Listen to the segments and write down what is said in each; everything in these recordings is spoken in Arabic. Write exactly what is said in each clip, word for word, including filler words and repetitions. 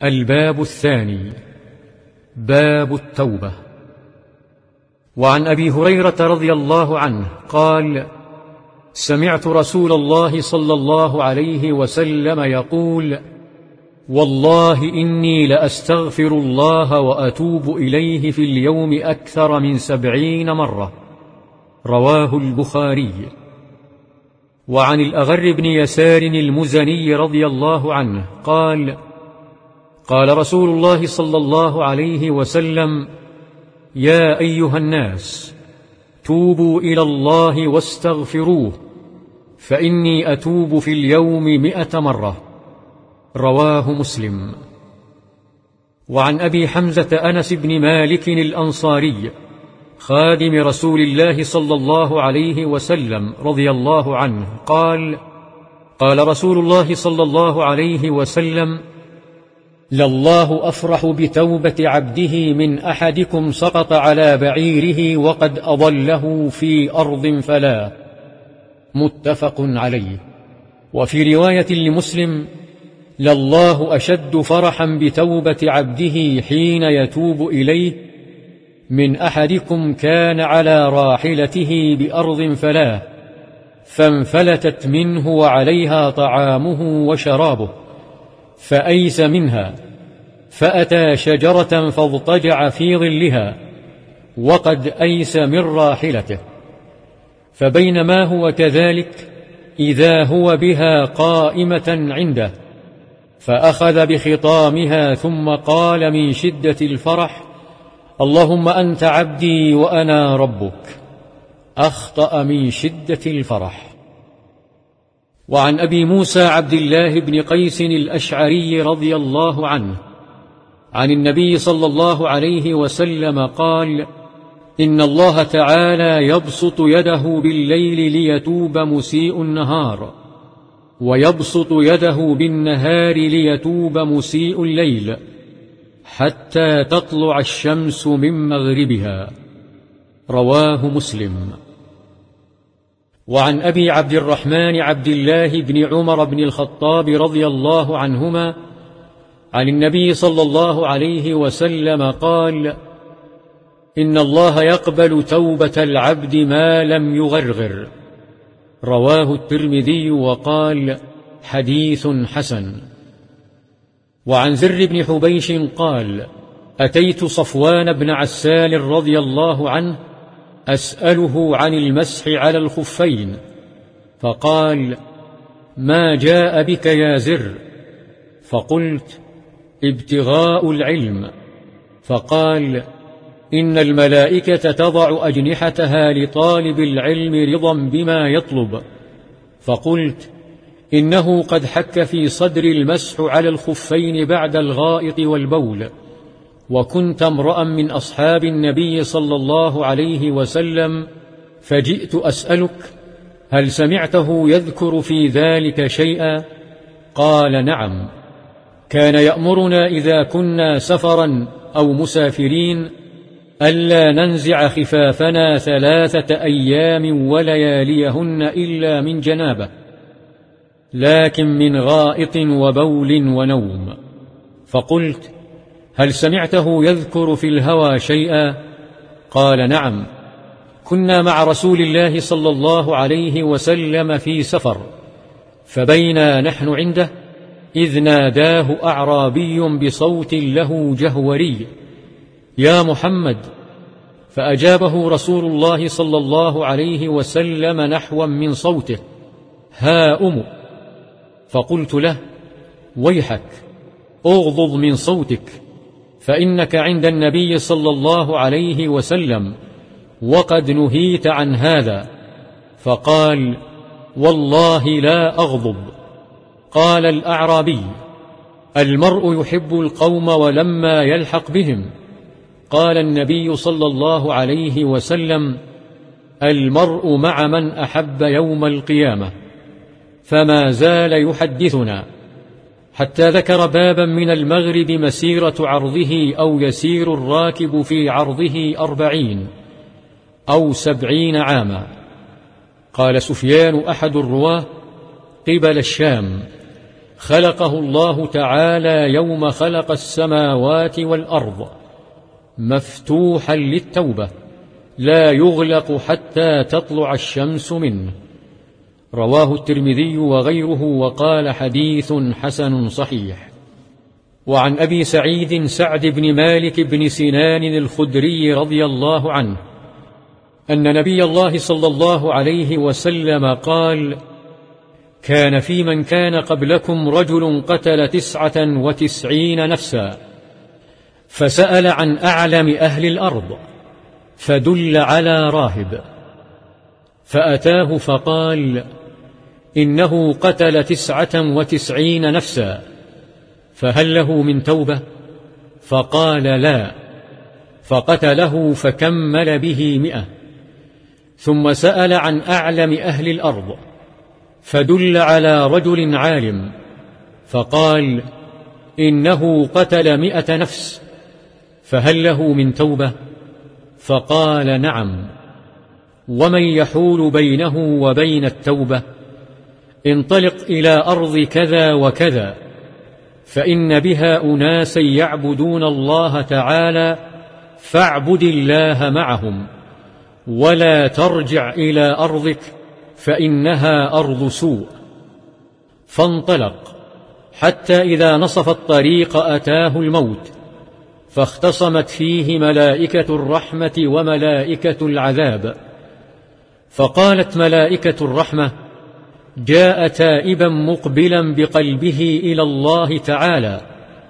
الباب الثاني، باب التوبة. وعن أبي هريرة رضي الله عنه قال: سمعت رسول الله صلى الله عليه وسلم يقول: والله إني لأستغفر الله وأتوب إليه في اليوم أكثر من سبعين مرة. رواه البخاري. وعن الأغر بن يسار المزني رضي الله عنه قال: قال رسول الله صلى الله عليه وسلم: يا أيها الناس، توبوا إلى الله واستغفروه، فإني أتوب في اليوم مئة مرة. رواه مسلم. وعن أبي حمزة أنس بن مالك الأنصاري خادم رسول الله صلى الله عليه وسلم رضي الله عنه قال: قال رسول الله صلى الله عليه وسلم: لله أفرح بتوبة عبده من أحدكم سقط على بعيره وقد أضله في أرض فلا. متفق عليه. وفي رواية لمسلم: لله أشد فرحا بتوبة عبده حين يتوب إليه من أحدكم كان على راحلته بأرض فلا، فانفلتت منه وعليها طعامه وشرابه، فأيس منها، فأتى شجرة فاضطجع في ظلها وقد أيس من راحلته، فبينما هو كذلك إذا هو بها قائمة عنده، فأخذ بخطامها ثم قال من شدة الفرح: اللهم أنت عبدي وأنا ربك. أخطأ من شدة الفرح. وعن أبي موسى عبد الله بن قيس الأشعري رضي الله عنه عن النبي صلى الله عليه وسلم قال: إن الله تعالى يبسط يده بالليل ليتوب مسيء النهار، ويبسط يده بالنهار ليتوب مسيء الليل، حتى تطلع الشمس من مغربها. رواه مسلم. وعن أبي عبد الرحمن عبد الله بن عمر بن الخطاب رضي الله عنهما عن النبي صلى الله عليه وسلم قال: إن الله يقبل توبة العبد ما لم يغرغر. رواه الترمذي وقال: حديث حسن. وعن زر بن حبيش قال: أتيت صفوان بن عسال رضي الله عنه أسأله عن المسح على الخفين، فقال: ما جاء بك يا زر؟ فقلت: ابتغاء العلم. فقال: إن الملائكة تضع أجنحتها لطالب العلم رضا بما يطلب. فقلت: إنه قد حك في صدر المسح على الخفين بعد الغائط والبول، وكنت امرأ من أصحاب النبي صلى الله عليه وسلم، فجئت أسألك هل سمعته يذكر في ذلك شيئا؟ قال: نعم، كان يأمرنا إذا كنا سفرا أو مسافرين ألا ننزع خفافنا ثلاثة أيام ولياليهن إلا من جنابة، لكن من غائط وبول ونوم. فقلت: هل سمعته يذكر في الهوى شيئا؟ قال: نعم، كنا مع رسول الله صلى الله عليه وسلم في سفر، فبينا نحن عنده إذ ناداه أعرابي بصوت له جهوري: يا محمد. فأجابه رسول الله صلى الله عليه وسلم نحوا من صوته: ها أم. فقلت له: ويحك، أغضض من صوتك، فإنك عند النبي صلى الله عليه وسلم وقد نهيت عن هذا. فقال: والله لا أغضب. قال الأعرابي: المرء يحب القوم ولما يلحق بهم. قال النبي صلى الله عليه وسلم: المرء مع من أحب يوم القيامة. فما زال يحدثنا حتى ذكر بابا من المغرب مسيرة عرضه أو يسير الراكب في عرضه أربعين أو سبعين عاما. قال سفيان أحد الرواه: قبل الشام، خلقه الله تعالى يوم خلق السماوات والأرض مفتوحا للتوبة لا يغلق حتى تطلع الشمس منه. رواه الترمذي وغيره وقال حديث حسن صحيح. وعن أبي سعيد سعد بن مالك بن سنان الخدري رضي الله عنه أن نبي الله صلى الله عليه وسلم قال: كان في من كان قبلكم رجل قتل تسعة وتسعين نفسا فسأل عن أعلم أهل الأرض فدل على راهب فأتاه فقال: إنه قتل تسعة وتسعين نفسا فهل له من توبة؟ فقال: لا. فقتله فكمل به مئة. ثم سأل عن أعلم أهل الأرض فدل على رجل عالم فقال: إنه قتل مئة نفس فهل له من توبة؟ فقال: نعم. ومن يحول بينه وبين التوبة؟ انطلق إلى أرض كذا وكذا فإن بها أناسا يعبدون الله تعالى فاعبد الله معهم ولا ترجع إلى أرضك فإنها أرض سوء. فانطلق حتى إذا نصف الطريق أتاه الموت فاختصمت فيه ملائكة الرحمة وملائكة العذاب، فقالت ملائكة الرحمة: جاء تائبا مقبلا بقلبه إلى الله تعالى.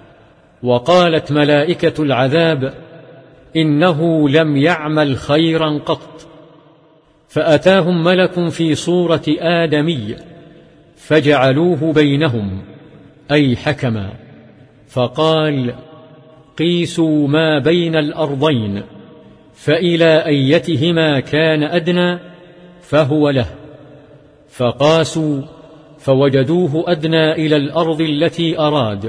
وقالت ملائكة العذاب: إنه لم يعمل خيرا قط. فأتاهم ملك في صورة آدمي فجعلوه بينهم أي حكما، فقال: قيسوا ما بين الأرضين فإلى أيتهما كان أدنى فهو له. فقاسوا فوجدوه أدنى إلى الأرض التي أراد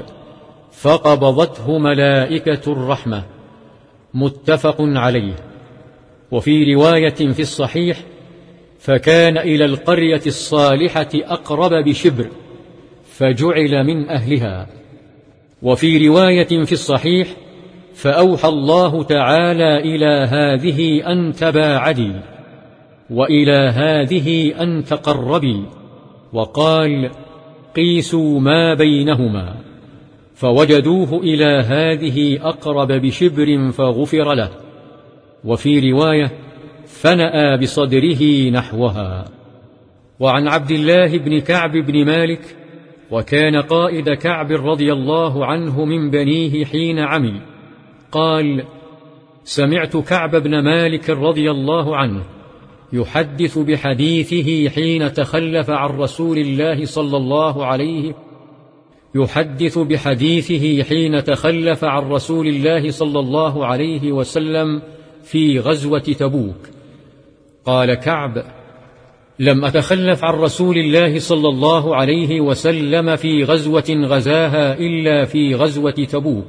فقبضته ملائكة الرحمة. متفق عليه. وفي رواية في الصحيح: فكان إلى القرية الصالحة أقرب بشبر فجعل من أهلها. وفي رواية في الصحيح: فأوحى الله تعالى إلى هذه أن تباعدي وإلى هذه أن تقربي، وقال: قيسوا ما بينهما، فوجدوه إلى هذه أقرب بشبر فغفر له. وفي رواية: فنأى بصدره نحوها. وعن عبد الله بن كعب بن مالك، وكان قائد كعب رضي الله عنه من بنيه حين عمي، قال: سمعت كعب بن مالك رضي الله عنه يحدث بحديثه حين تخلف عن رسول الله صلى الله عليه يحدث بحديثه حين تخلف عن رسول الله صلى الله عليه وسلم في غزوة تبوك. قال كعب: لم أتخلف عن رسول الله صلى الله عليه وسلم في غزوة غزاها إلا في غزوة تبوك،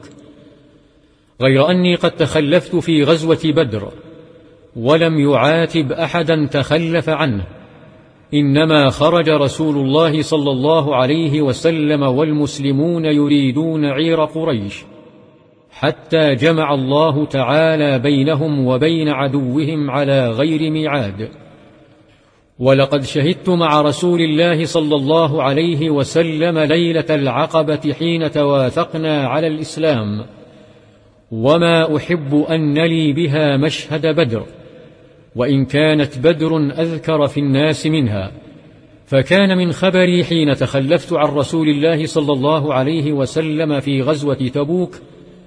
غير أني قد تخلفت في غزوة بدر ولم يعاتب أحدا تخلف عنه، إنما خرج رسول الله صلى الله عليه وسلم والمسلمون يريدون عير قريش حتى جمع الله تعالى بينهم وبين عدوهم على غير ميعاد. ولقد شهدت مع رسول الله صلى الله عليه وسلم ليلة العقبة حين تواثقنا على الإسلام، وما أحب أن نلي بها مشهد بدر، وإن كانت بدر أذكر في الناس منها. فكان من خبري حين تخلفت عن رسول الله صلى الله عليه وسلم في غزوة تبوك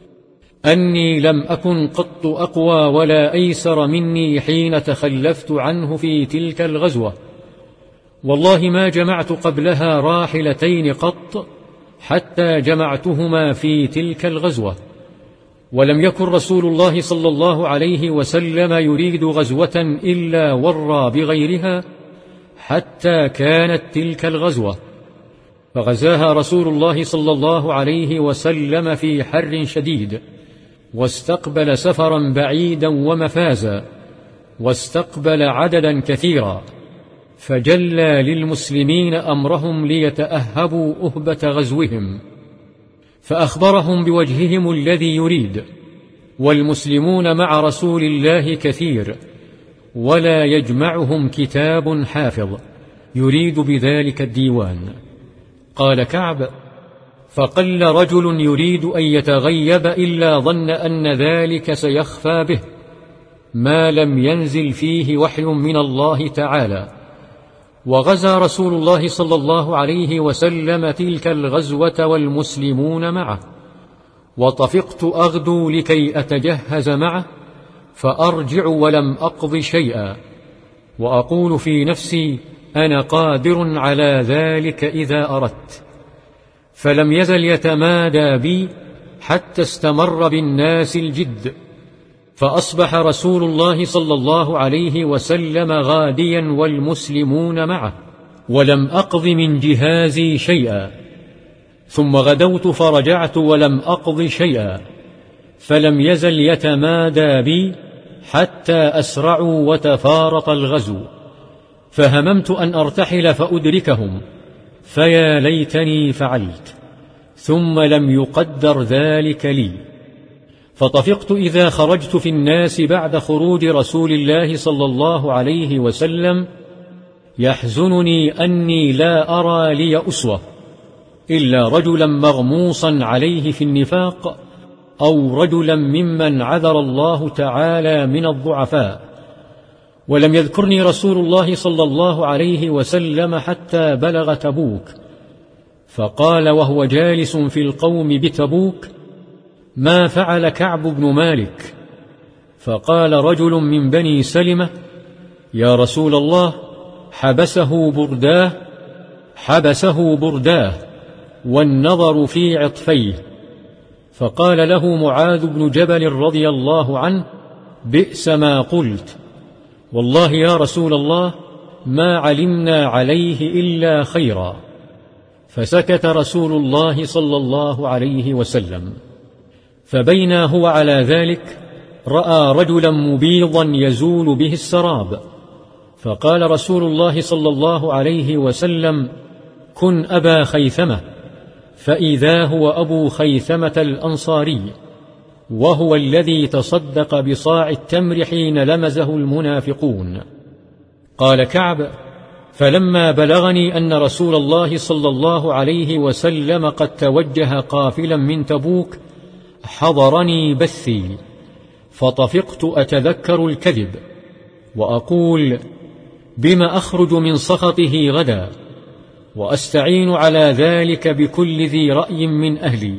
أني لم أكن قط أقوى ولا أيسر مني حين تخلفت عنه في تلك الغزوة، والله ما جمعت قبلها راحلتين قط حتى جمعتهما في تلك الغزوة. ولم يكن رسول الله صلى الله عليه وسلم يريد غزوة إلا ورى بغيرها حتى كانت تلك الغزوة، فغزاها رسول الله صلى الله عليه وسلم في حر شديد، واستقبل سفرا بعيدا ومفازا، واستقبل عددا كثيرا، فجلى للمسلمين أمرهم ليتأهبوا أهبة غزوهم، فأخبرهم بوجههم الذي يريد، والمسلمون مع رسول الله كثير، ولا يجمعهم كتاب حافظ يريد بذلك الديوان. قال كعب: فقل رجل يريد أن يتغيب إلا ظن أن ذلك سيخفى به ما لم ينزل فيه وحي من الله تعالى. وغزا رسول الله صلى الله عليه وسلم تلك الغزوة والمسلمون معه، وطفقت أغدو لكي أتجهز معه، فأرجع ولم أقض شيئا، وأقول في نفسي: أنا قادر على ذلك إذا أردت. فلم يزل يتمادى بي حتى استمر بالناس الجد، فأصبح رسول الله صلى الله عليه وسلم غاديا والمسلمون معه، ولم أقض من جهازي شيئا. ثم غدوت فرجعت ولم أقض شيئا، فلم يزل يتمادى بي حتى أسرعوا وتفارط الغزو، فهممت أن أرتحل فأدركهم، فيا ليتني فعلت، ثم لم يقدر ذلك لي. فطفقت إذا خرجت في الناس بعد خروج رسول الله صلى الله عليه وسلم يحزنني أني لا أرى لي أسوة إلا رجلا مغموصا عليه في النفاق، أو رجلا ممن عذر الله تعالى من الضعفاء. ولم يذكرني رسول الله صلى الله عليه وسلم حتى بلغ تبوك، فقال وهو جالس في القوم بتبوك: ما فعل كعب بن مالك؟ فقال رجل من بني سلمة: يا رسول الله، حبسه برداه حبسه برداه والنظر في عطفيه. فقال له معاذ بن جبل رضي الله عنه: بئس ما قلت، والله يا رسول الله ما علمنا عليه إلا خيرا. فسكت رسول الله صلى الله عليه وسلم. فبينا هو على ذلك رأى رجلا مبيضا يزول به السراب، فقال رسول الله صلى الله عليه وسلم: كن أبا خيثمة. فإذا هو أبو خيثمة الأنصاري، وهو الذي تصدق بصاع التمر حين لمزه المنافقون. قال كعب: فلما بلغني أن رسول الله صلى الله عليه وسلم قد توجه قافلا من تبوك حضرني بثي، فطفقت أتذكر الكذب وأقول: بما أخرج من سخطه غدا، وأستعين على ذلك بكل ذي رأي من أهلي.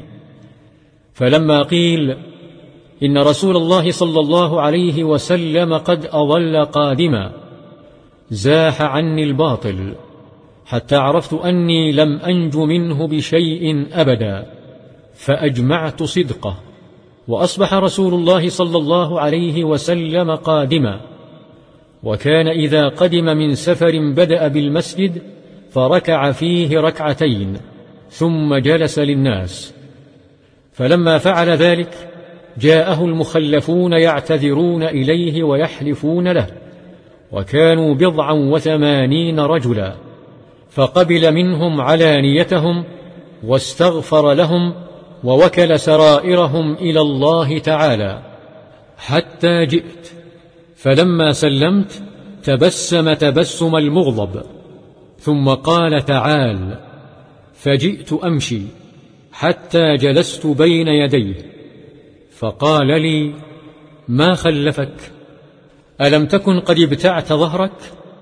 فلما قيل إن رسول الله صلى الله عليه وسلم قد أضل قادما، زاح عني الباطل حتى عرفت أني لم أنج منه بشيء أبدا، فأجمعت صدقه. وأصبح رسول الله صلى الله عليه وسلم قادما، وكان إذا قدم من سفر بدأ بالمسجد فركع فيه ركعتين ثم جلس للناس. فلما فعل ذلك جاءه المخلفون يعتذرون إليه ويحلفون له، وكانوا بضعا وثمانين رجلا، فقبل منهم علانيتهم واستغفر لهم ووكل سرائرهم إلى الله تعالى، حتى جئت. فلما سلمت تبسم تبسم المغضب، ثم قال: تعال. فجئت أمشي حتى جلست بين يديه، فقال لي: ما خلفك؟ ألم تكن قد ابتعت ظهرك؟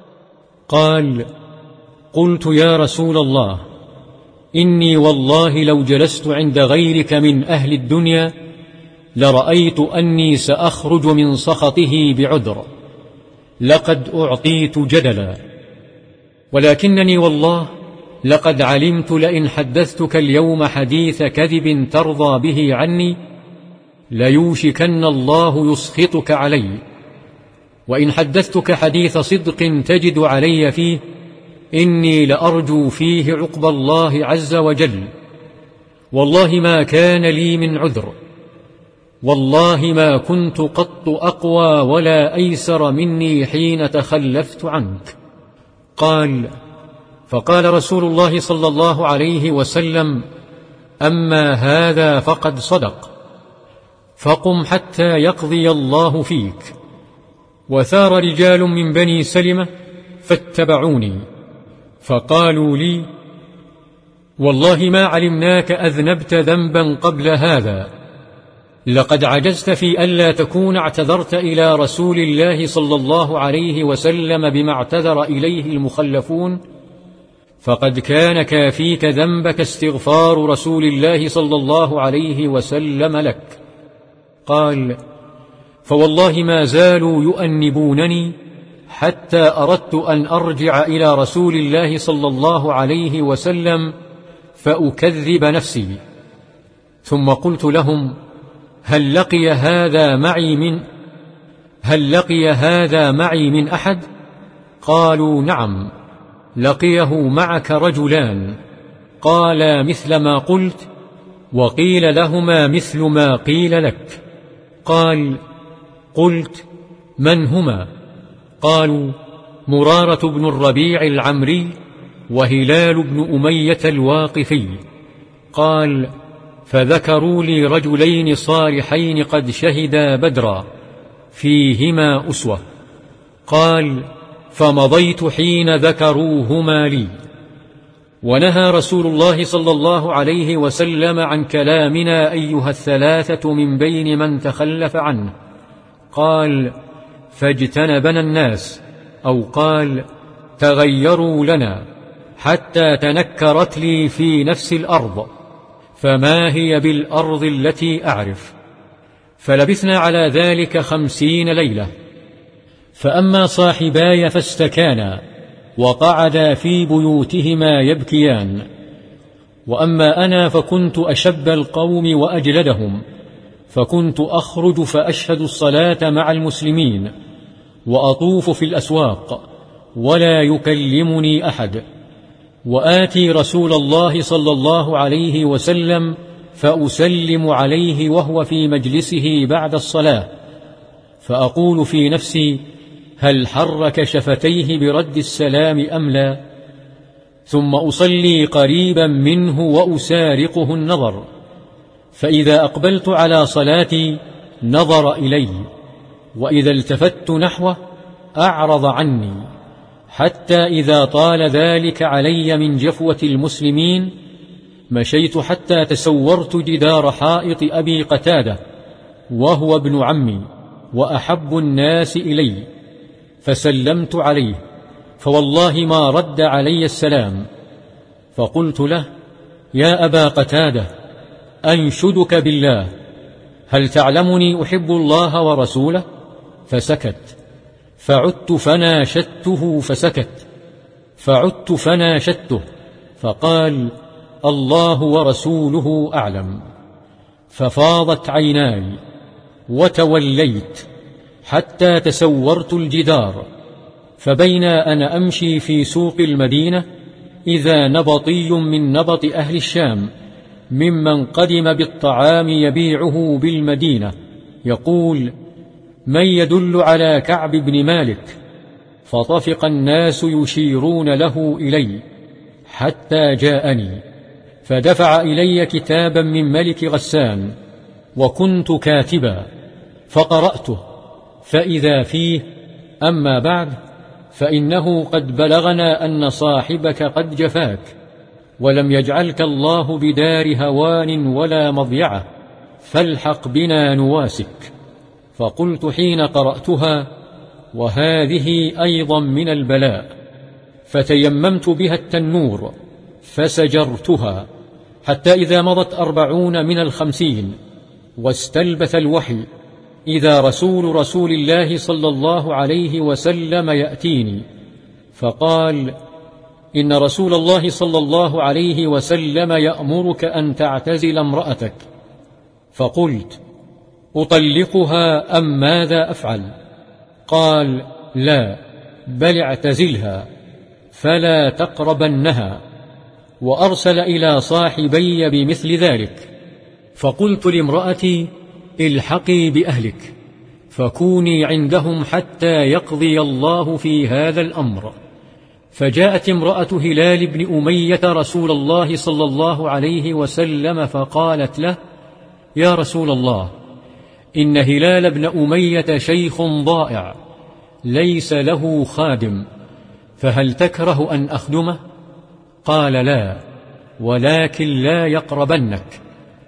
قال: قلت يا رسول الله، إني والله لو جلست عند غيرك من أهل الدنيا لرأيت أني سأخرج من سخطه بعذر، لقد أعطيت جدلا، ولكنني والله لقد علمت لئن حدثتك اليوم حديث كذب ترضى به عني ليوشكن الله يسخطك علي، وإن حدثتك حديث صدق تجد علي فيه إني لأرجو فيه عقب الله عز وجل. والله ما كان لي من عذر، والله ما كنت قط أقوى ولا أيسر مني حين تخلفت عنك. قال: فقال رسول الله صلى الله عليه وسلم: أما هذا فقد صدق، فقم حتى يقضي الله فيك. وثار رجال من بني سلمة فاتبعوني، فقالوا لي: والله ما علمناك أذنبت ذنبا قبل هذا، لقد عجزت في ألا تكون اعتذرت إلى رسول الله صلى الله عليه وسلم بما اعتذر إليه المخلفون، فقد كان كافيك ذنبك استغفار رسول الله صلى الله عليه وسلم لك. قال: فوالله ما زالوا يؤنبونني حتى أردت أن أرجع إلى رسول الله صلى الله عليه وسلم فأكذب نفسي. ثم قلت لهم: هل لقي هذا معي من هل لقي هذا معي من أحد؟ قالوا: نعم، لقيه معك رجلان، قالا مثل ما قلت، وقيل لهما مثل ما قيل لك. قال: قلت: من هما؟ قالوا: مرارة بن الربيع العمري وهلال بن أمية الواقفي. قال: فذكروا لي رجلين صالحين قد شهدا بدرا فيهما أسوة. قال: فمضيت حين ذكروهما لي. ونهى رسول الله صلى الله عليه وسلم عن كلامنا أيها الثلاثة من بين من تخلف عنه. قال: فاجتنبنا الناس، أو قال: تغيروا لنا، حتى تنكرت لي في نفس الأرض، فما هي بالأرض التي أعرف. فلبثنا على ذلك خمسين ليلة. فأما صاحباي فاستكانا وقعدا في بيوتهما يبكيان، وأما أنا فكنت أشب القوم وأجلدهم، فكنت أخرج فأشهد الصلاة مع المسلمين وأطوف في الأسواق ولا يكلمني أحد، وآتي رسول الله صلى الله عليه وسلم فأسلم عليه وهو في مجلسه بعد الصلاة، فأقول في نفسي: هل حرك شفتيه برد السلام أم لا؟ ثم أصلي قريبا منه وأسارقه النظر، فإذا أقبلت على صلاتي نظر إلي، وإذا التفت نحوه أعرض عني، حتى إذا طال ذلك علي من جفوة المسلمين مشيت حتى تسورت جدار حائط أبي قتادة، وهو ابن عمي وأحب الناس إلي، فسلمت عليه، فوالله ما رد علي السلام. فقلت له: يا أبا قتادة، أنشدك بالله، هل تعلمني أحب الله ورسوله؟ فسكت. فعدت فناشدته فسكت، فعدت فناشدته فقال: الله ورسوله أعلم. ففاضت عيناي وتوليت حتى تسورت الجدار، فبينا أنا أمشي في سوق المدينة إذا نبطي من نبط أهل الشام ممن قدم بالطعام يبيعه بالمدينة يقول: من يدل على كعب بن مالك؟ فطفق الناس يشيرون له إلي حتى جاءني، فدفع إلي كتابا من ملك غسان، وكنت كاتبا، فقرأته، فإذا فيه: أما بعد، فإنه قد بلغنا أن صاحبك قد جفاك، ولم يجعلك الله بدار هوان ولا مضيعة، فالحق بنا نواسك. فقلت حين قرأتها: وهذه أيضا من البلاء. فتيممت بها التنور فسجرتها، حتى إذا مضت أربعون من الخمسين واستلبث الوحي، إذا رسول رسول الله صلى الله عليه وسلم يأتيني فقال: إن رسول الله صلى الله عليه وسلم يأمرك أن تعتزل امرأتك. فقلت: أطلقها أم ماذا أفعل؟ قال: لا، بل اعتزلها فلا تقربنها. وأرسل إلى صاحبي بمثل ذلك. فقلت لامرأتي: الحقي بأهلك، فكوني عندهم حتى يقضي الله في هذا الأمر. فجاءت امرأة هلال بن أمية رسول الله صلى الله عليه وسلم فقالت له: يا رسول الله، إن هلال بن أمية شيخ ضائع ليس له خادم، فهل تكره أن أخدمه؟ قال: لا، ولكن لا يقربنك.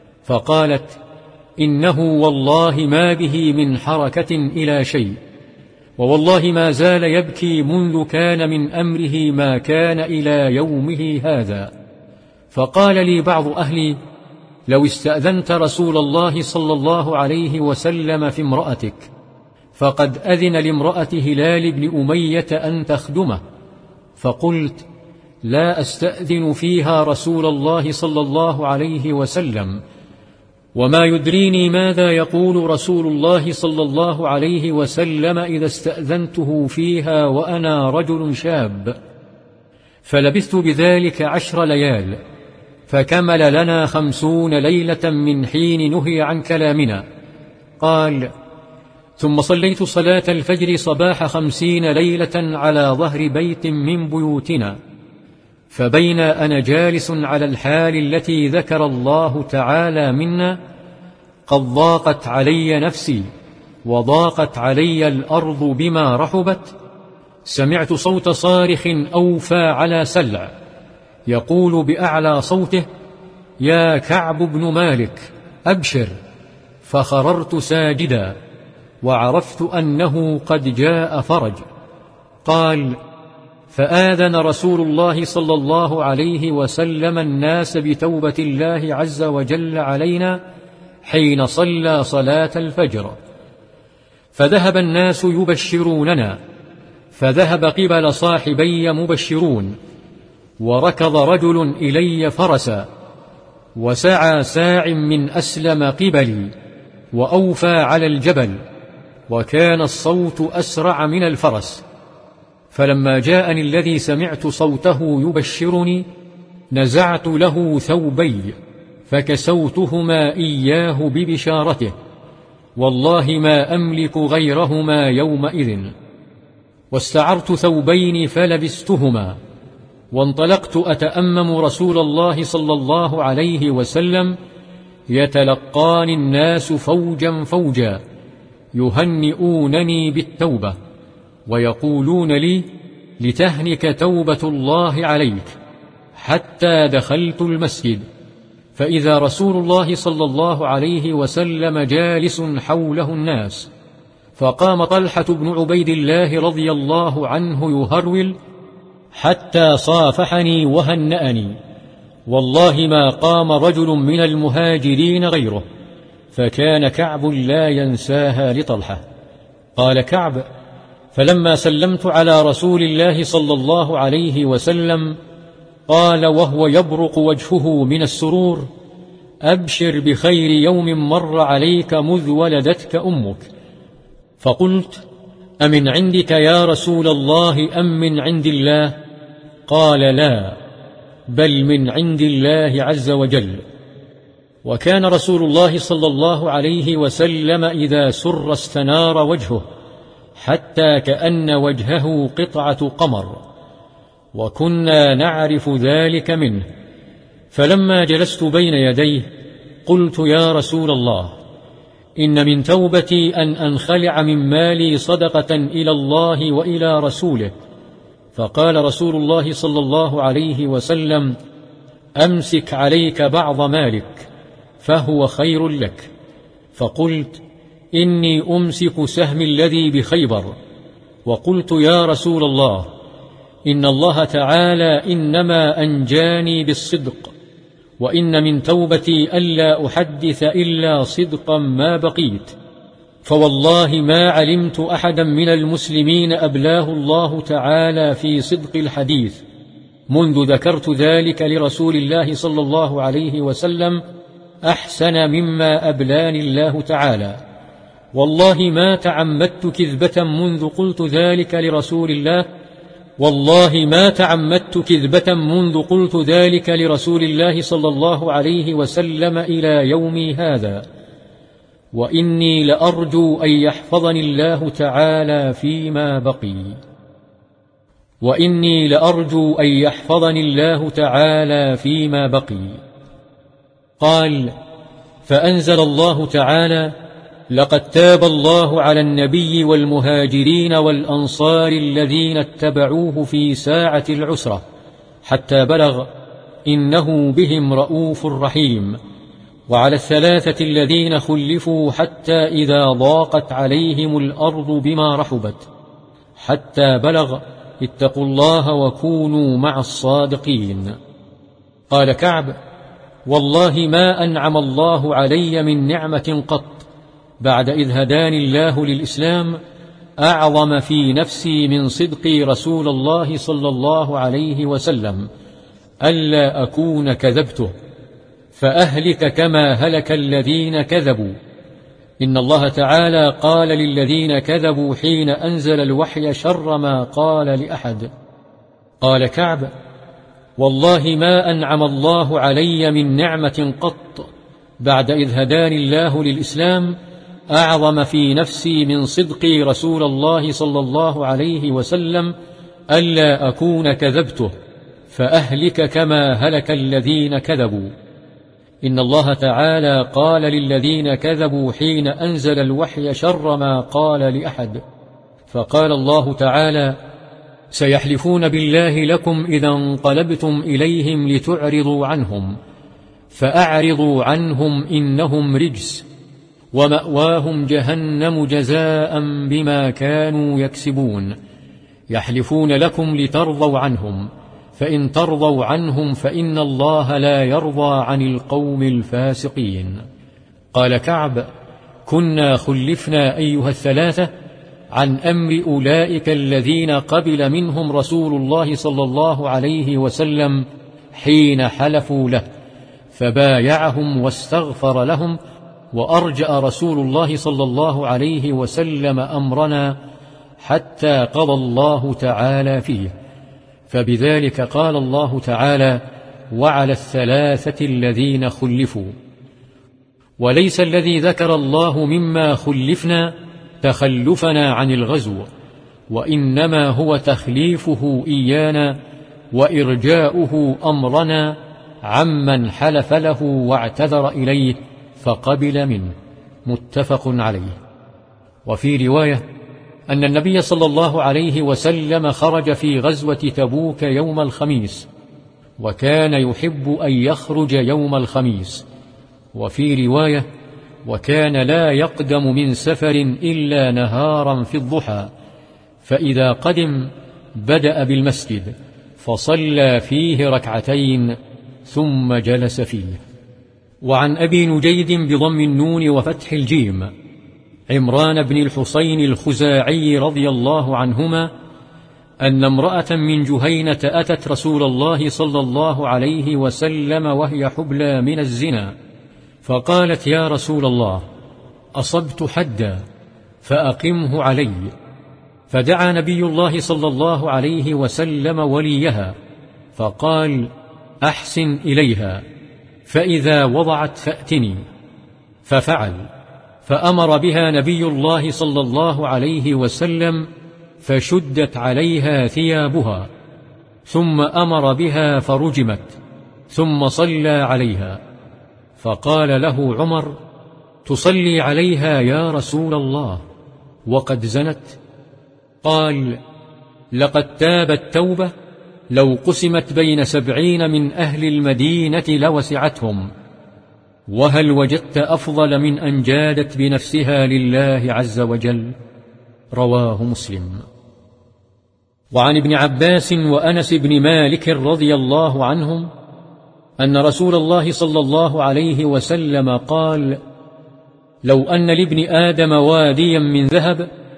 فقالت: إنه والله ما به من حركة إلى شيء، ووالله ما زال يبكي منذ كان من أمره ما كان إلى يومه هذا. فقال لي بعض أهلي: لو استأذنت رسول الله صلى الله عليه وسلم في امرأتك، فقد أذن لامرأة هلال بن أمية أن تخدمه. فقلت: لا أستأذن فيها رسول الله صلى الله عليه وسلم، وما يدريني ماذا يقول رسول الله صلى الله عليه وسلم إذا استأذنته فيها وأنا رجل شاب. فلبثت بذلك عشر ليال، فكمل لنا خمسون ليلة من حين نهي عن كلامنا. قال: ثم صليت صلاة الفجر صباح خمسين ليلة على ظهر بيت من بيوتنا، فبين أنا جالس على الحال التي ذكر الله تعالى منا قد ضاقت علي نفسي وضاقت علي الأرض بما رحبت، سمعت صوت صارخ أوفى على سلع يقول بأعلى صوته: يا كعب بن مالك أبشر. فخررت ساجدا وعرفت أنه قد جاء فرج. قال: فآذن رسول الله صلى الله عليه وسلم الناس بتوبة الله عز وجل علينا حين صلى صلاة الفجر، فذهب الناس يبشروننا، فذهب قبل صاحبي مبشرون، وركض رجل إلي فرسا، وسعى ساع من أسلم قبلي، وأوفى على الجبل، وكان الصوت أسرع من الفرس. فلما جاءني الذي سمعت صوته يبشرني، نزعت له ثوبي فكسوتهما إياه ببشارته، والله ما أملك غيرهما يومئذ، واستعرت ثوبين فلبستهما، وانطلقت أتأمم رسول الله صلى الله عليه وسلم يتلقاني الناس فوجا فوجا يهنئونني بالتوبة، ويقولون لي: لتهنك توبة الله عليك، حتى دخلت المسجد، فإذا رسول الله صلى الله عليه وسلم جالس حوله الناس، فقام طلحة بن عبيد الله رضي الله عنه يهرول حتى صافحني وهنأني، والله ما قام رجل من المهاجرين غيره، فكان كعب لا ينساها لطلحة. قال كعب: فلما سلمت على رسول الله صلى الله عليه وسلم قال وهو يبرق وجهه من السرور: أبشر بخير يوم مر عليك مذ ولدتك أمك. فقلت: أمن عندك يا رسول الله أم من عند الله؟ قال: لا، بل من عند الله عز وجل. وكان رسول الله صلى الله عليه وسلم إذا سر استنار وجهه حتى كأن وجهه قطعة قمر، وكنا نعرف ذلك منه. فلما جلست بين يديه قلت: يا رسول الله، إن من توبتي أن أنخلع من مالي صدقة إلى الله وإلى رسوله. فقال رسول الله صلى الله عليه وسلم: أمسك عليك بعض مالك فهو خير لك. فقلت: إني أمسك سهم الذي بخيبر. وقلت: يا رسول الله، إن الله تعالى إنما أنجاني بالصدق، وإن من توبتي ألا أحدث إلا صدقا ما بقيت، فوالله ما علمت أحدا من المسلمين أبلاه الله تعالى في صدق الحديث منذ ذكرت ذلك لرسول الله صلى الله عليه وسلم أحسن مما أبلاني الله تعالى. والله ما تعمدت كذبة منذ قلت ذلك لرسول الله والله ما تعمدت كذبة منذ قلت ذلك لرسول الله صلى الله عليه وسلم إلى يومي هذا، وإني لأرجو أن يحفظني الله تعالى فيما بقي. وإني لأرجو أن يحفظني الله تعالى فيما بقي. قال: فأنزل الله تعالى: لقد تاب الله على النبي والمهاجرين والأنصار الذين اتبعوه في ساعة العسرة حتى بلغ إنه بهم رؤوف رحيم، وعلى الثلاثة الذين خلفوا حتى إذا ضاقت عليهم الأرض بما رحبت حتى بلغ اتقوا الله وكونوا مع الصادقين. قال كعب: والله ما أنعم الله علي من نعمة قط بعد إذ هداني الله للإسلام أعظم في نفسي من صدقي رسول الله صلى الله عليه وسلم ألا أكون كذبته فأهلك كما هلك الذين كذبوا. إن الله تعالى قال للذين كذبوا حين أنزل الوحي شر ما قال لأحد. قال كعب: والله ما أنعم الله علي من نعمة قط بعد إذ هداني الله للإسلام أعظم في نفسي من صدقي رسول الله صلى الله عليه وسلم ألا أكون كذبته فأهلك كما هلك الذين كذبوا. إن الله تعالى قال للذين كذبوا حين أنزل الوحي شر ما قال لأحد. فقال الله تعالى: سيحلفون بالله لكم إذا انقلبتم إليهم لتعرضوا عنهم فأعرضوا عنهم إنهم رجس ومأواهم جهنم جزاء بما كانوا يكسبون. يحلفون لكم لترضوا عنهم فإن ترضوا عنهم فإن الله لا يرضى عن القوم الفاسقين. قال كعب: كنا خلفنا أيها الثلاثة عن أمر أولئك الذين قبل منهم رسول الله صلى الله عليه وسلم حين حلفوا له فبايعهم واستغفر لهم، وأرجأ رسول الله صلى الله عليه وسلم أمرنا حتى قضى الله تعالى فيه. فبذلك قال الله تعالى: وعلى الثلاثة الذين خلفوا. وليس الذي ذكر الله مما خلفنا تخلفنا عن الغزو، وإنما هو تخليفه إيانا وإرجاؤه أمرنا عمن حلف له واعتذر إليه فقبل منه. متفق عليه. وفي رواية أن النبي صلى الله عليه وسلم خرج في غزوة تبوك يوم الخميس، وكان يحب أن يخرج يوم الخميس. وفي رواية: وكان لا يقدم من سفر إلا نهارا في الضحى، فإذا قدم بدأ بالمسجد فصلى فيه ركعتين ثم جلس فيه. وعن أبي نجيد بضم النون وفتح الجيم عمران بن الحصين الخزاعي رضي الله عنهما أن امرأة من جهينة أتت رسول الله صلى الله عليه وسلم وهي حبلى من الزنا، فقالت: يا رسول الله، أصبت حدا فأقمه علي. فدعا نبي الله صلى الله عليه وسلم وليها فقال: أحسن إليها، فإذا وضعت فأتني. ففعل، فأمر بها نبي الله صلى الله عليه وسلم فشدت عليها ثيابها، ثم أمر بها فرجمت، ثم صلى عليها. فقال له عمر: تصلي عليها يا رسول الله وقد زنت؟ قال: لقد تابت توبة لو قسمت بين سبعين من أهل المدينة لوسعتهم، وهل وجدت أفضل من أن جادت بنفسها لله عز وجل؟ رواه مسلم. وعن ابن عباس وأنس بن مالك رضي الله عنهم أن رسول الله صلى الله عليه وسلم قال: لو أن لابن آدم واديا من ذهب